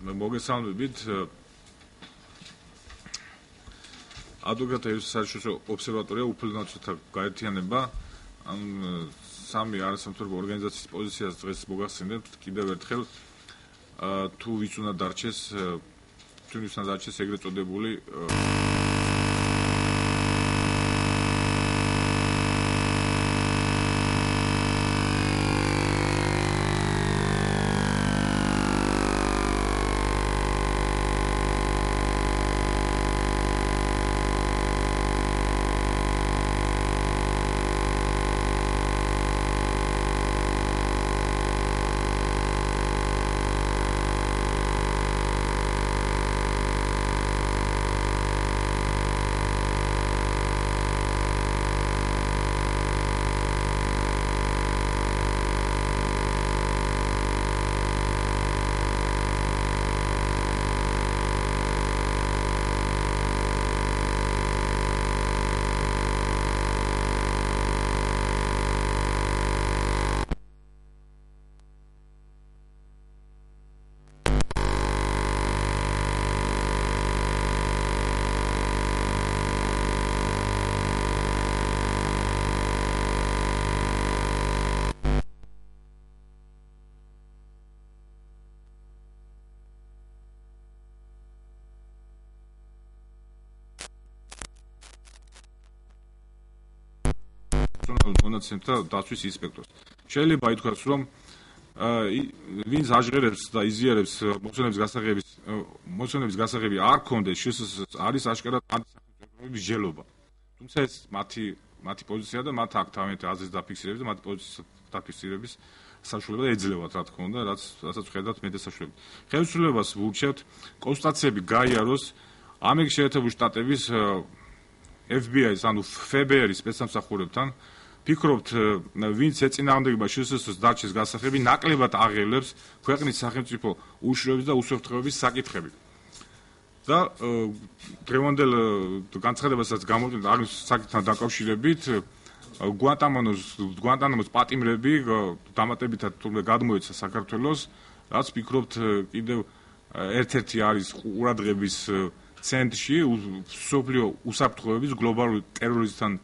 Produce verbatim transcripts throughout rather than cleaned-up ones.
მოგესალმებით. ადვოკატების საერთაშორისო ობსერვატორია უფლებამოსილთა გაერთიანება ამ სამი არასამთავრობო ორგანიზაციის პოზიციას დღეს მოგახსენებთ კიდევ ერთხელ თუ ვის უნდა დარჩეს თუ ვის უნდა დარჩეს ეგრეთ წოდებული მონაცემთა დაცვის ინსპექტორს. შეიძლება ითქვას, რომ ვინც აჟღერებს და იზიარებს მოწონების გასაღების მოწონების გასაღები არ ქონდეს შსს არის აშკარად ანტისახელმწიფოების მსჯელობა. თუმცა ეს მათი მათი პოზიცია და მათ აქ თავიანთი აზრის დაფიქსირების და მათი პოზიციის დაფიქსირების საშუალება ეძლევათ, რა თქმა უნდა, რაც რასაც ვხედავთ მე დასაშუალებით. ხელისუფლებას ვურჩევთ კონსტატაციები გაიაროს ამერიკის შეერთებული შტატების ეფ ბი აის ანუ ეფ ბი აის სპეცსამსახურებთან. ფიქრობთ, ვინც ეწინააღმდეგება შსს დარჩეს გასახები, ნაკლებად აღელებს ქვეყნის სახელმწიფო უშუალოების და უსაფრთხოების საკითხები. და დღევანდელ განცხადებასაც გამოვიდა არის საკითხთან დაკავშირებით გვანტანამოს გვანტანამოს პატიმრები დამატებითად თურმე გადმოეცა საქართველოს, რაც ფიქრობთ კიდევ ერთ-ერთი არის ყურადღების ცენტრში მსოფლიო უსაფრთხოების გლობალური ტერორიზმთან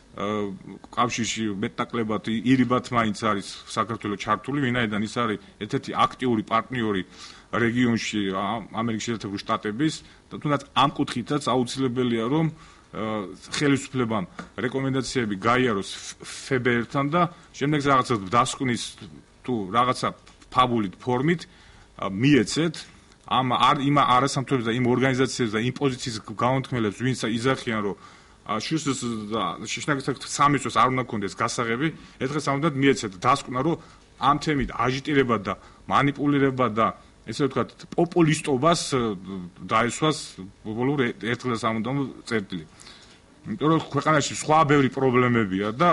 კავშირში მეტნაკლებად ირიბად მაინც არის საქართველოს ჩართული, ვინაიდან ის არის ერთ-ერთი აქტიური პარტნიორი რეგიონში ამერიკის შეერთებული შტატების და თუნდაც ამ კუთხითაც აუცილებელია რომ ხელისუფლებამ რეკომენდაციები გაიაროს ეფ ბი აირთან და შემდეგ რაღაცა დასკვნის თუ რაღაცა ფაბულით ფორმით მიეცეთ ამ იმ არასამთავრობო და იმ ორგანიზაციებს და იმ პოზიციის გაუნთქმელებს ვინც იზახიან რომ შსს და შინაგანთა სამისოს არ უნდა ქონდეს გასაღები, ეს დღეს ამოდათ მიეცეთ დასკვნა, რომ ამ თემით აჟიტირება და манипуლირება და ესე ვთქვათ, პოპულისტობას დაესვას ბოლო ერთ დღეს ამოდამ წერტილი. იმიტომ რომ ქვეყანაში სხვა ბევრი პრობლემებია და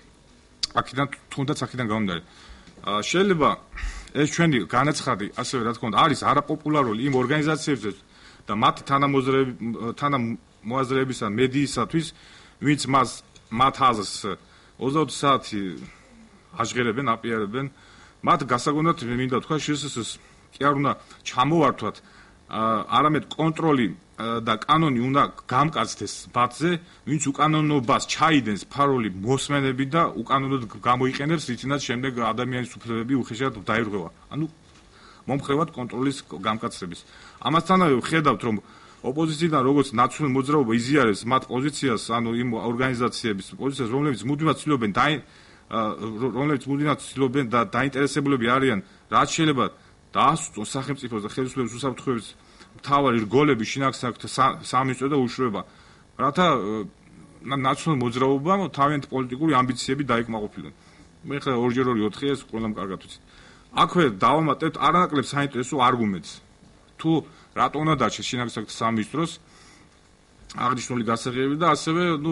აქედან თუნდაც აქედან გამომდინარე. შეიძლება ეს ჩვენი განაცხადი, ასევე რა თქმა უნდა, არის არაპოპულარული იმ ორგანიზაციებზე და მათი თანამოაზრეები თანამოაზრეებისა მედიისათვის, ვინც მას მათ აზრს ოცდაოთხ საათი აჟღერებენ, აპიარებენ, მათ გასაგონად მინდა თქვა შსს კი არ უნდა ჩამოვართვათ, არამედ კონტროლი და კანონი უნდა გამკაცდეს ბათზე, ვინც უკანონობას ჩაიდენს ფარული მოსმენები და უკანონოდ გამოიყენებს, რითინაც შემდეგ ადამიანის უფლებები უხეშად დაირღვევა. ანუ მომხრევად კონტროლის გამკაცების. ამასთანავე ვხედავთ, რომ ოპოზიციიდან როგორც ნაციონალური მოძრაობა იზიარებს მათ პოზიციას, ანუ იმ ორგანიზაციების პოზიციას, რომლებიც მუდმივად ცდილობენ და რომლებიც მუდმივად ცდილობენ და დაინტერესებულები არიან, რაც შეიძლება დაასუსტონ სახელმწიფოს და ხელისუფლების უსაფრთხოების მთავარი რგოლები, შინაგანთა სამინისტრო და უშუალოება, რათა ნაციონალური მოძრაობამ თავიანთი პოლიტიკური ამბიციები დაიკმაყოფილონ. მე ხა ორჯერ ორი ოთხია, ეს ყველამ კარგად ვიცით. აქვე დავამატებთ არანაკლებ საინტერესო არგუმენტს. თუ რატო უნდა დარჩეს შინაგანთა სამინისტროს აღნიშნული გასაღებები და ასევე ნუ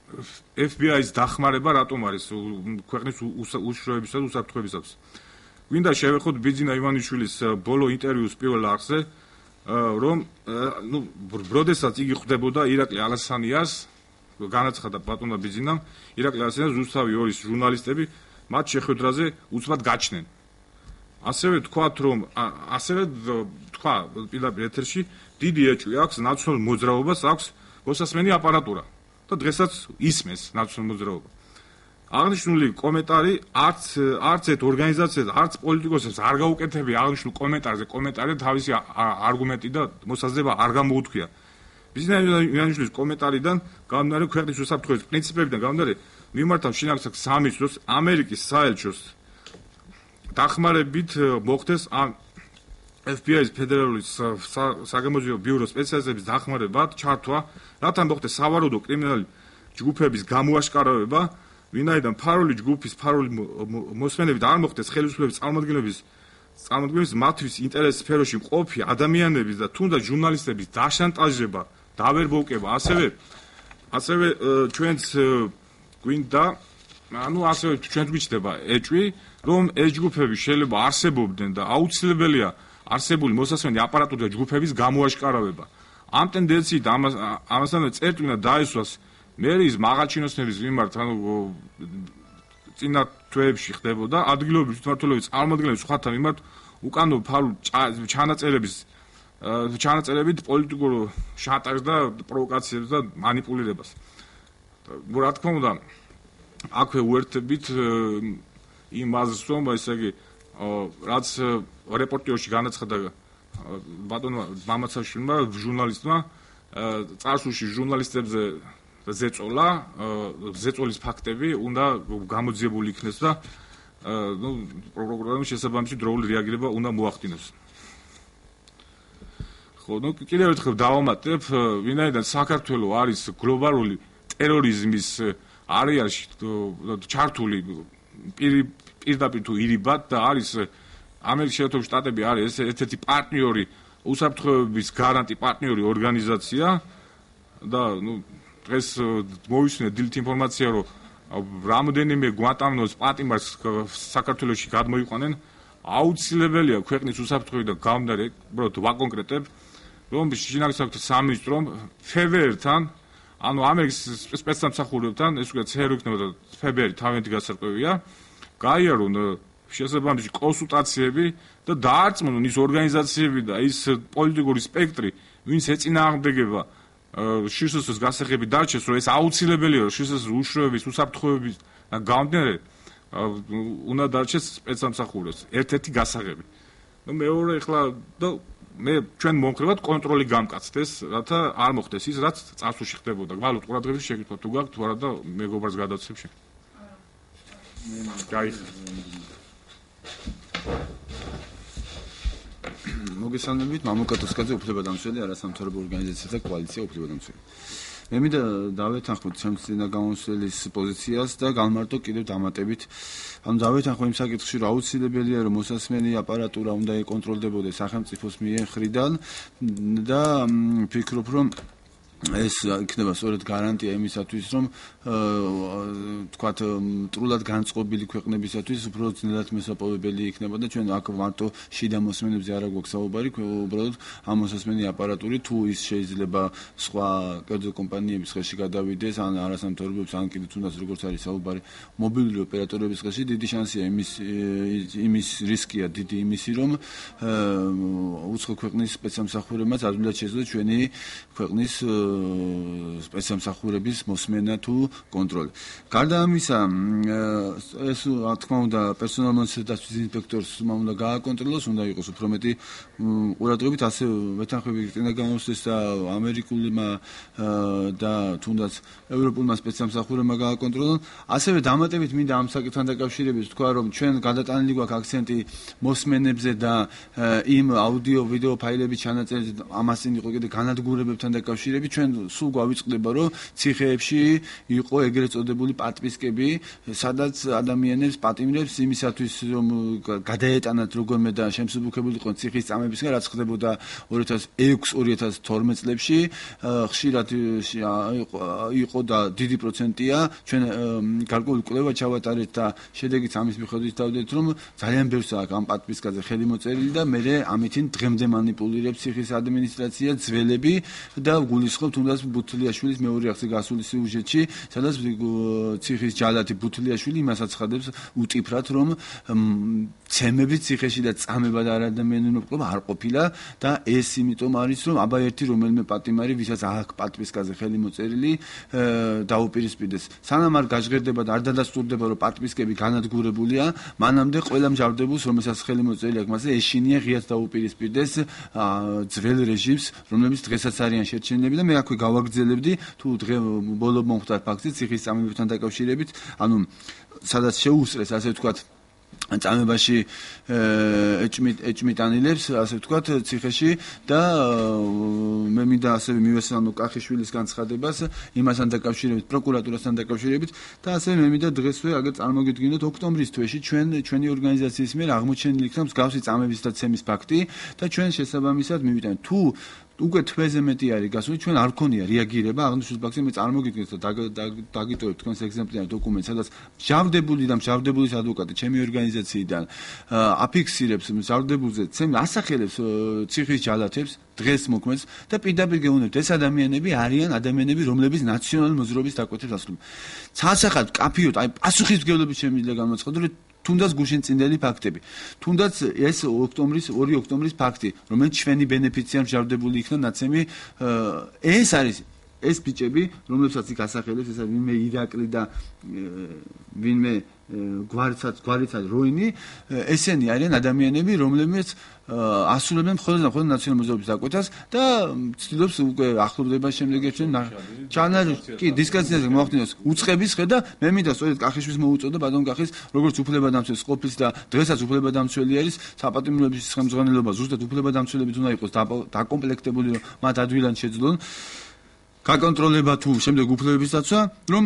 ეფ ბი აის დახმარება რატომ არის ქვეყნის უშუალოებისა და უსაფრთხოებისათვის. გვინდა შევეხოთ ბიძინა ივანიშვილის ბოლო ინტერვიუს პირველ არხზე, რომ ნუ როდესაც იგი ხვდებოდა ირაკლი ალასანიას, განაცხადა ბატონმა ბიძინამ, ირაკლი ალასანიას რუსთავი ორის ჟურნალისტები მათ შეხვედრაზე უცბად გაჩნდნენ. ასევე თქვათ, რომ ასევე თქვა პირდაპირ ეთერში დიდი ეჭვი აქვს ნაციონალურ მოძრაობას, აქვს მოსასმენი აპარატურა და დღესაც ისმეს ნაციონალურ მოძრაობა. აღნიშნული კომენტარი არც არც ერთ ორგანიზაციას, არც პოლიტიკოსებს არ გაუკეთებია აღნიშნულ კომენტარზე კომენტარი თავისი არგუმენტი და მოსაზრება არ გამოუთქვია. მიზნიანიშვილის კომენტარიდან გამომდინარე ქვეყნის უსაფრთხოების პრინციპებიდან გამომდინარე მიმართავ შინაგან სამის დროს ამერიკის საელჩოს დახმარებით მოხდეს ამ ეფ ბი აის ფედერალური საგამოძიებო ბიუროს სპეციალისტების დახმარება ჩართვა, რათა მოხდეს სავარაუდო კრიმინალური ჯგუფების გამოაშკარავება, ვინაიდან ფარული ჯგუფის ფარული მოსმენებით არ მოხდეს ხელისუფლების წარმომადგენლების წარმომადგენლების მათთვის ინტერესის სფეროში მყოფი ადამიანების და თუნდაც ჟურნალისტების დაშანტაჟება, დავერბოვკება, ასევე ასევე ჩვენც გვინდა, ანუ ასევე ჩვენც გვიჩნდება ეჭვი, რომ ეს ჯგუფები შეიძლება არსებობდნენ და აუცილებელია არსებული მოსასმენი აპარატური და ჯგუფების გამოაშკარავება. ამ ტენდენციით ამასთან წერტილა დაისვას მერის მაღალჩინოსნების მიმართ, ანუ წინა თვეებში ხდებოდა ადგილობრივი თვითმმართველობის წარმომადგენლების სხვათა მიმართ უკანონო ფარულ ჩანაწერების ჩანაწერებით პოლიტიკურ შანტაჟს და პროვოკაციებს და მანიპულირებას. რა თქმა უნდა, აქვე უერთებით იმ აზრს, რომ ესე იგი რაც რეპორტიორში განაცხადა ბატონმა მამაცაშვილმა, ჟურნალისტმა, წარსულში ჟურნალისტებზე ზეწოლა, ზეწოლის ფაქტები უნდა გამოძიებული იქნეს და ნუ პროკურორმა შესაბამისი დროული რეაგირება უნდა მოახდინოს. ხო, ნუ კიდევ ერთხელ დავამატებ, ვინაიდან საქართველოს არის გლობალური ტერორიზმის არეალში ჩართული პირდაპირ თუ ირიბად და არის ამერიკის შეერთებული შტატები არის ერთ-ერთი პარტნიორი, უსაფრთხოების გარანტი პარტნიორი ორგანიზაცია და ნუ დღეს მოვისმინეთ დილით ინფორმაცია, რომ რამოდენიმე გვანტანამოს პატიმარს საქართველოში გადმოიყვანენ, აუცილებელია ქვეყნის უსაფრთხოები და გამომდინარე, უბრალოდ ვაკონკრეტებ, რომ შინაგან საქმეთა სამინისტრომ ფევერთან, ანუ ამერიკის სპეცსამსახურებთან, ეს უკვე ცე ერ იქნება და ფებერი თავიანთი გასარკვევია, გაიარონ შესაბამისი კონსულტაციები და დაარწმუნონ ის ორგანიზაციები და ის პოლიტიკური სპექტრი, ვინც ეწინააღმდეგება შე ეს ეს-ის გასაღები დარჩეს, რომ ეს აუცილებელია, რომ შე ეს ეს-ის უშუალოების უსაფრთხოების გამომდინარე უნდა დარჩეს სპეცსამსახურებს ერთ-ერთი გასაღები. ნუ მეორე ახლა და მე ჩვენ მომხრევად კონტროლი გამკაცდეს, რათა არ მოხდეს ის, რაც წარსულში ხდებოდა. გვალოთ ყურადღების შეკითხვა თუ გაქვთ, თუ არა და მეგობრებს გადავცემ შენ. მოგესალმებით, მამუკატოსკაძე, უფლებადამცველი, არასამთავრობო ორგანიზაციათა კოალიცია უფლებადამცველი. მე მინდა დავეთანხმოთ ჩემს წინა გამოსვლის პოზიციას და გავმარტო კიდევ დამატებით. ანუ დავეთანხმო იმ საკითხში, რომ აუცილებელია, რომ მოსასმენი აპარატურა უნდა ეკონტროლდებოდეს სახელმწიფოს მიერ მხრიდან და ვფიქრობ, რომ ეს იქნება სწორედ გარანტია იმისათვის, რომ თქვათ მტრულად განწყობილი ქვეყნებისათვის უფრო ძნელად მესაპოვებელი იქნება და ჩვენ აქ მარტო შიდა მოსმენებზე არა გვაქვს საუბარი, უბრალოდ ამ მოსასმენი აპარატური თუ ის შეიძლება სხვა კერძო კომპანიების ხელში გადავიდეს, ან არასამთავრობოების, ან კიდე თუნდაც როგორც არის საუბარი მობილური ოპერატორების ხელში, დიდი შანსია იმის იმის რისკია დიდი იმისი, რომ უცხო ქვეყნის სპეცსამსახურებმაც ადვილად შეძლოს ჩვენი ქვეყნის სპეცსამსახურების მოსმენა თუ კონტროლი. გარდა ამისა, ეს რა თქმა უნდა პერსონალ მონაცემების დაცვის ინსპექტორს უნდა გააკონტროლოს, უნდა იყოს უფრო მეტი ყურადღებით, ასე ვეთანხმები წინა გამოსვლის და ამერიკულმა და თუნდაც ევროპულმა სპეცსამსახურებმა გააკონტროლონ. ასევე დამატებით მინდა ამ საკითხთან დაკავშირებით თქვა, რომ ჩვენ გადატანილი გვაქვს აქცენტი მოსმენებზე და იმ აუდიო ვიდეო ფაილების ჩანაწერებზე, ამას წინ იყო კიდე განადგურებებთან დაკავშირებით. ჩვენ სულ გვავიწყდება, რომ ციხეებში იყო ეგრეთ წოდებული პატვისკები, სადაც ადამიანებს პატიმრებს იმისათვის, რომ გადაეტანათ როგორმე და შემსუბუქებული იყვნენ ციხის წამებისგან, რაც ხდებოდა ორი ათას ექვსი ორი ათას თორმეტ წლებში, ხშირად იყო და დიდი პროცენტია. ჩვენ გარკვეული კვლევა ჩავატარეთ და შედეგიც ამის მიხედვით დავდეთ, რომ ძალიან ბევრს აქვს ამ პატვისკაზე ხელი მოწერილი და მე ამითი დღემდე მანიპულირებს ციხის ადმინისტრაცია, ძველები და გულისხმობს თუნდაც ბუთლიაშვილის მეორე ახსე გასული სიუჟეტში, სადაც ციხის ჯალათი ბუთლიაშვილი იმას აცხადებს უტიფრად, რომ ცემები ციხეში და წამება და არადამიანურობა არ ყოფილა და ეს იმიტომ არის, რომ აბა ერთი რომელიმე პატიმარი, ვისაც აქ პატვისკაზე ხელი მოწერილი, დაუპირისპირდეს. სანამ არ გაჟღერდება და არ დადასტურდება, რომ პატვისკები განადგურებულია, მანამდე ყველა მჟავრდებულს, რომელსაც ხელი მოწერილი აქვს, მასზე ეშინია ღიად დაუპირისპირდეს ძველ რეჟიმს, რომლებიც დღესაც არიან შერჩენილები და მე აქვე გავაგრძელებდი თუ დღე ბოლო მომხდარ ფაქტი ციხის წამებებთან დაკავშირებით, ანუ სადაც შეუსწრეს, ასე ვთქვათ, წამებაში ეჭმიტანილებს, ასე ვთქვათ, ციხეში და მე მინდა ასევე მივესალმო კახიშვილის განცხადებას იმასთან დაკავშირებით, პროკურატურასთან დაკავშირებით და ასევე მე მინდა დღესვე აგერ წარმოგიდგინოთ ოქტომბრის თვეში ჩვენ ჩვენი ორგანიზაციის მიერ აღმოჩენილი იქნა მსგავსი წამების და ცემის ფაქტი და ჩვენ შესაბამისად მივიტანეთ თუ უკვე თვეზე მეტი არის გასული, ჩვენ არ გქონია რეაგირება აღნიშნულ ფაქტზე, მე წარმოგიდგენთ და დაგიტოვებ თქვენს ეგზემპლიარ დოკუმენტს, სადაც მჟავდებული და მჟავდებულის ადვოკატი ჩემი ორგანიზაციიდან აფიქსირებს მჟავდებულზე ცემ ასახელებს ციხის ჯალათებს, დღეს მოქმედს და პირდაპირ გეუბნებთ, ეს ადამიანები არიან ადამიანები, რომლებიც ნაციონალური მოძრაობის დაკვეთებს ასრულებენ. ცალსახად კაფიოთ, აი პასუხისმგებლობით შემიძლია გამოცხადო, თუნდაც გუშინწინდელი ფაქტები. თუნდაც ეს ოქტომბრის ორი ოქტომბრის ფაქტი, რომელიც ჩვენი ბენეფიციარ მჟავდებული იქნა ნაცემი, ეს არის ეს ბიჭები, რომლებსაც იქ ასახელებს, ეს არის ვინმე ირაკლი და ვინმე გვარიცაც გვარიცაც როინი, ესენი არიან ადამიანები, რომლებიც ასრულებენ მხოლოდ და მხოლოდ ნაციონალური მოძრაობის დაკვეთას და ცდილობს უკვე ახლობდება შემდეგ ჩვენ ჩანარი კი დისკუსიაზე მოახდინოს უწყების ხე და მე მინდა სწორედ კახიშვილს მოუწოდო ბატონ კახის როგორც უფლებადამცველს ყოფის და დღესაც უფლებადამცველი არის საპატიმროების ხელმძღვანელობა ზუსტად უფლებადამცველებით უნდა იყოს დაკომპლექტებული რომ მათ ადვილად შეძლონ გაკონტროლება თუ შემდეგ უფლებების დაცვა, რომ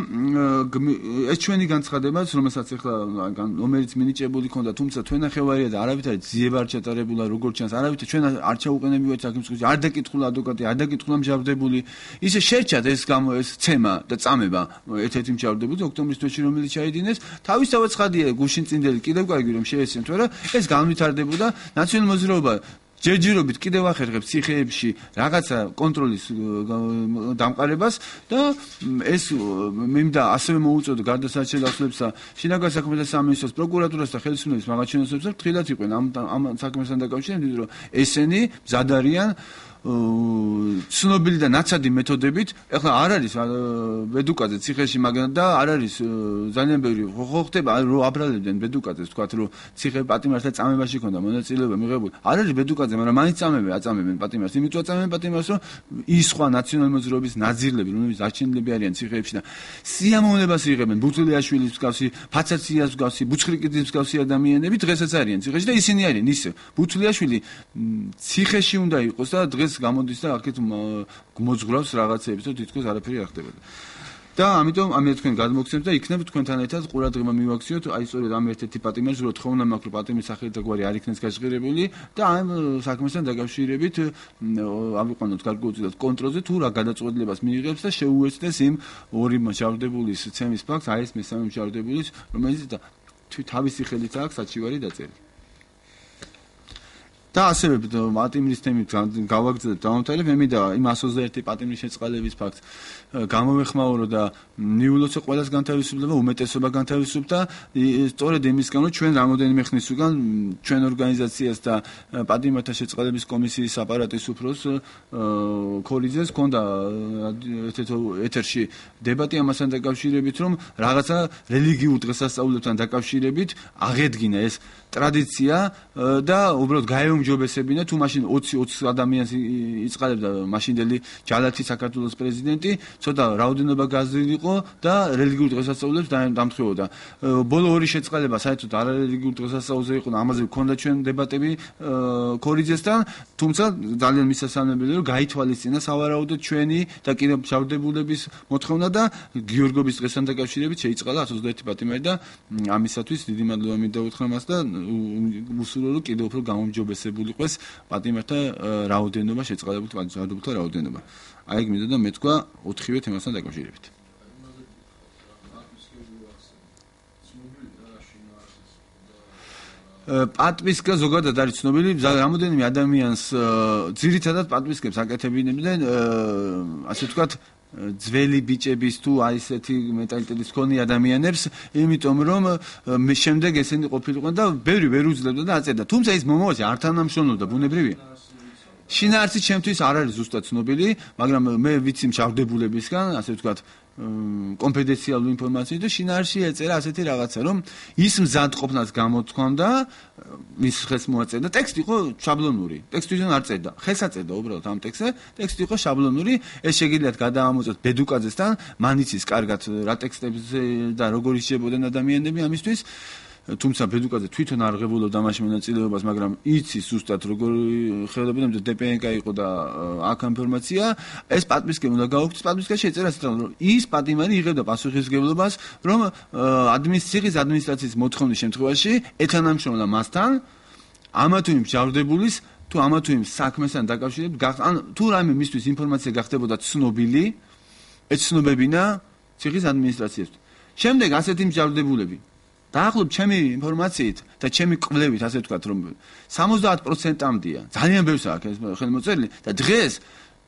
ეს ჩვენი განცხადებაც, რომელსაც ახლა რომელიც მინიჭებული ქონდა, თუმცა თქვენ ნახევარია და არავით არის ძიება არ ჩატარებულა, როგორც ჩანს, არავით ჩვენ არ ჩაუყენებივით საკითხში, არ დაკითხულა ადვოკატი, არ დაკითხულა მჟავდებული. ისე შერჩათ ეს ეს ცემა და წამება ერთ-ერთი მჟავდებული ოქტომბრის თვეში, რომელიც ჩაიდინეს, თავისთავად ცხადია გუშინწინდელი კიდევ კარგი რომ შეესწრებთ, მაგრამ ეს განვითარდებოდა ნაციონალური მოძრაობა ჯერჯერობით კიდევ ახერხებს ციხეებში რაღაცა კონტროლის დამყარებას და ეს მე მინდა ასევე მოუწოდო გარდა საჭირო დასვლებსა შინაგან საქმეთა სამინისტროს პროკურატურას და ხელისუფლების მაღალჩინოსებს ფრთხილად იყვნენ ამ ამ საქმესთან დაკავშირებით რომ ესენი მზად არიან ცნობილი და ნაცადი მეთოდებით, ეხლა არ არის ბედუკაძე ციხეში, მაგრამ და არ არის ძალიან ბევრი ხო ხდება რომ აბრალებდნენ ბედუკაძეს, თქვათ რომ ციხე პატიმართა წამებაში ქონდა მონაწილეობა მიღებული. არ არის ბედუკაძე, მაგრამ მაინც წამებენ, აწამებენ პატიმარს. იმიტომ აწამებენ პატიმარს, რომ ის სხვა ნაციონალური მოძრაობის ნაძირლები, რომლებიც არჩენილები არიან ციხეებში და სიამოვნებას იღებენ ბუთლიაშვილის მსგავსი, ფაცაციას მსგავსი, ბუჩხრიკიძის მსგავსი ადამიანები დღესაც არიან ციხეში და ისინი არიან ისე. ბუთლიაშვილი ციხეში უნდა იყოს და დღეს გამოდის და აქეთ მოძღვრავს რაღაცეებს და თითქოს არაფერი არ ხდებოდა. და ამიტომ ამე თქვენ გადმოგცემთ და იქნებ თქვენთან ერთად ყურადღება მივაქციოთ, აი სწორედ ამ ერთ-ერთი პატიმარს, რომ თხოვნა მაქვს, რომ პატიმრის სახელი და გვარი არ იქნეს გაჟღერებული და ამ საქმესთან დაკავშირებით ავიყვანოთ გარკვეულწილად კონტროლზე თუ რა გადაწყვეტილებას მიიღებს და შეუერთდეს იმ ორი მჟავდებულის ცემის ფაქტს, აი ეს მესამე მჟავდებულის, რომელიც თავისი ხელით აქვს საჩივარი დაწერილი. და ასევე პატიმრის თემით გავაგრძელებ დავამთავრებ, მე მინდა იმ ას ოცდაერთი პატიმრის შეწყალების ფაქტს გამოვეხმაურო და ნიულოცე ყველას განთავისუფლება, უმეტესობა განთავისუფლდა, სწორედ იმისგან, რომ ჩვენ რამოდენიმე ხნის უკან ჩვენ ორგანიზაციას და პატიმართა შეწყალების კომისიის აპარატის უფროს ქორიძეს ჰქონდა ეთერში დებატი ამასთან დაკავშირებით, რომ რაღაცა რელიგიურ დღესასწაულებთან დაკავშირებით აღედგინა ეს ტრადიცია და უბრალოდ გაეუმჯობესებინა თუ მაშინ ოცი ოცი ადამიანს იწყალებდა მაშინდელი ჯალათი საქართველოს პრეზიდენტი, ცოტა რაოდენობა გაზრდილიყო და რელიგიურ დღესასწაულებს დამთხევოდა. ბოლო ორი შეწყალება საერთოდ არარელიგიურ დღესასწაულზე იყო და ამაზე ჰქონდა ჩვენ დებატები ქორიძესთან, თუმცა ძალიან მისასალმებელია რომ გაითვალისწინა სავარაუდოდ ჩვენი და კიდევ მჟავდებულების მოთხოვნა და გიორგობის დღესთან დაკავშირებით შეიწყალა ას ოცდაერთი პატიმარი და ამისათვის დიდი მადლობა მინდა უთხრა მას და უსურვო რომ კიდევ უფრო გამომჯობესებული იყოს პატიმართა რაოდენობა, შეწყალებულთა მჟავდებულთა რაოდენობა. აი ეგ მინდა და მე თქვა ოთხივე თემასთან დაკავშირებით. პატვისკა ზოგადად არის ცნობილი, რამოდენიმე ადამიანს ძირითადად პატვისკებს აკეთებინებდნენ, ასე ვთქვათ, ძველი ბიჭების თუ აი ესეთი მენტალიტეტის მქონე ადამიანებს, იმიტომ რომ მე შემდეგ ესენი ყოფილიყვნენ და ბევრი ვერ უძლებდა და აწევდა. თუმცა ის მომავალში არ თანამშრომლობდა, ბუნებრივია. შინაარსი ჩემთვის არ არის ზუსტად ცნობილი, მაგრამ მე ვიცი მჭავდებულებისგან, ასე ვთქვათ, კონფიდენციალური ინფორმაციით და შინაარსი ეწერა ასეთი რაღაცა, რომ ის მზადყოფნას გამოთქვამდა, მის ხელს მოაწერდა, ტექსტი იყო შაბლონური. ტექსტი არ წერდა, ხელს აწერდა უბრალოდ ამ ტექსტზე, ტექსტი იყო შაბლონური, ეს შეგიძლიათ გადაამოწოთ ბედუკაძესთან, მან იცის კარგად რა ტექსტებზე და როგორ ისჯებოდნენ ადამიანები ამისთვის. თუმცა ბედუკაძე თვითონ არ ღებულობდა ამაში მონაწილეობას, მაგრამ იცის ზუსტად როგორ ხელებოდა დე პე ენ კა იყო და აქ ინფორმაცია, ეს პატვისკე უნდა გაუქმდეს, პატვისკეში ეწერა ასე რომ ის პატიმარი იღებდა პასუხისმგებლობას, რომ ადმინისტრაციის ადმინისტრაციის მოთხოვნის შემთხვევაში ეთანამშრომლა მასთან, ამა თუ იმ მჟავრდებულის თუ ამა თუ იმ საქმესთან დაკავშირებით, ან თუ რამე მისთვის ინფორმაცია გახდებოდა ცნობილი, ეცნობებინა ციხის ადმინისტრაციას. შემდეგ ასეთი მჟავრდებულები დაახლოებით ჩემი ინფორმაციით და ჩემი კვლევით, ასე ვთქვათ, რომ სამოცდაათ პროცენტამდეა. ძალიან ბევრს აქვს ეს ხელმოწერილი და დღეს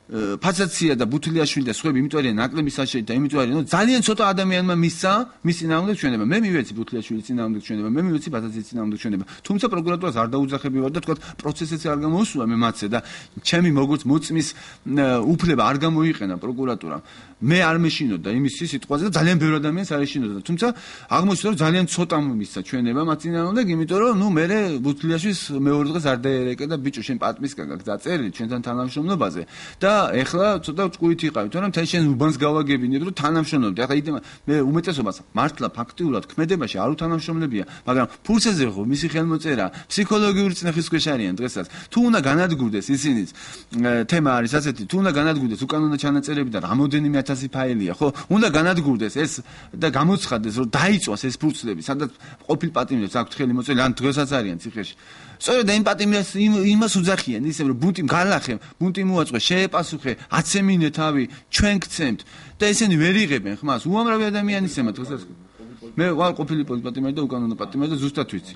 ფაცაცია და ბუთლიაშვილი და სხვები იმიტომ არიან ნაკლები საშიში და იმიტომ არიან, რომ ძალიან ცოტა ადამიანმა მისცა მის წინააღმდეგ ჩვენება. მე მივეცი ბუთლიაშვილის წინააღმდეგ ჩვენება, მე მივეცი ფაცაციის წინააღმდეგ ჩვენება. თუმცა პროკურატურას არ დაუძახები ვარ და თქვათ პროცესიც არ გამოუსულა მე მათზე და ჩემი როგორც მოწმის უფლება არ გამოიყენა პროკურატურამ. მე არ მეშინოდა იმის სიტყვაზე და ძალიან ბევრი ადამიანს არ ეშინოდა. თუმცა აღმოჩნდა რომ ძალიან ცოტამ მისცა ჩვენება მათ წინააღმდეგ, იმიტომ რომ ნუ მე ბუთლიაშვილს მეორე დღეს არ დაერეკე და ბიჭო შენ პატვისკა გაქვს დაწერილი ჩვენთან თანამშრომლობაზე და ეხლა ცოტა ჭკუით იყავით, თორემ თელ შენ უბანს გავაგებინებ, რომ თანამშრომლობდი. ეხლა იდეა მე უმეტესობას მართლა ფაქტიურად ქმედებაში არ უთანამშრომლებია, მაგრამ ფურცეზე ხო მისი ხელმოწერა ფსიქოლოგიური წნეხის ქვეშ არიან დღესაც. თუ უნდა განადგურდეს ისინიც თემა არის ასეთი, თუ უნდა განადგურდეს უკანონო ჩანაწერები და რამოდენიმე ათასი ფაილია, ხო? უნდა განადგურდეს ეს და გამოცხადდეს, რომ დაიწვას ეს ფურცლები, სადაც ყოფილ პატიმრებს აქვთ ხელი მოწერილი, ან დღესაც არიან ციხეში. სწორედ იმ პატიმრებს იმას უძახიან, ისე რომ ბუნტი გალახე, ბუნტი მოაწყვე, შეეპასუხე, აცემინე თავი, ჩვენ გცემთ და ესენი ვერ იღებენ ხმას. უამრავი ადამიანი ისემა დღესაც. მე ვარ ყოფილი პატიმარი და უკანონო პატიმარი და ზუსტად ვიცი.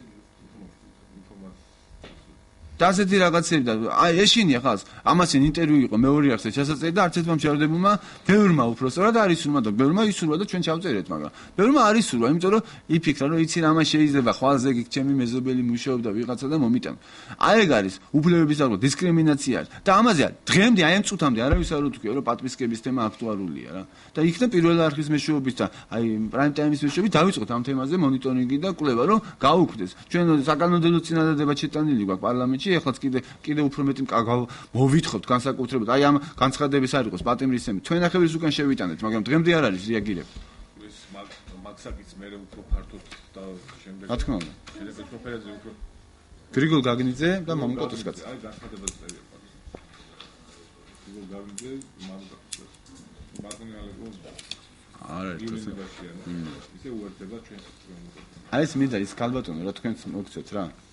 და ასეთი რაღაცები და აი ეშინია ხალხს. ამასინ ინტერვიუ იყო მეორე ახსე ჩასაწერი და არც ერთმა მჭირდებულმა ბევრმა უბრალოდ არ ისურვა და ბევრმა ისურვა და ჩვენ ჩავწერეთ, მაგრამ ბევრმა არ ისურვა, იმიტომ რომ იფიქრა რომ იცი რამა შეიძლება ხვალზე გიქ ჩემი მეზობელი მუშაობდა ვიღაცა და მომიტან. აი ეგ არის უფლებების დაკლა დისკრიმინაცია არის და ამაზე დღემდე აი ამ წუთამდე არავის არ უთქვია რომ პატვისკების თემა აქტუალურია რა. და იქნებ პირველი არხის მეშვეობით და აი პრაიმ ტაიმის მეშვეობით დავიწყოთ ამ თემაზე მონიტორინგი და კვლევა რომ გაუქმდეს. ჩვენ საკანონმდებლო წინადადება შეტანილი გვაქვს პარლამენტში. ეხლაც კიდე კიდე უფრო მეტი მოვითხოვთ განსაკუთრებულად აი ამ განცხადების არ იყოს პატიმრის თემი თქვენ ახევის უკან შევიტანეთ, მაგრამ დღემდე არ არის რეაგირება. ეს მაქსაკიც მე უფრო ფართოდ და შემდეგ რა თქმა უნდა შეიძლება პროფერაზე უფრო გრიგოლ გაგნიძე და მამუკოტოსკაც აი განცხადებას წერია გრიგოლ გაგნიძე მამუკოტოსკაც ბატონი ალეკო არ არის ისე უერთდება ჩვენს აი ეს მინდა ის ქალბატონო რა თქვენს მოგცეთ რა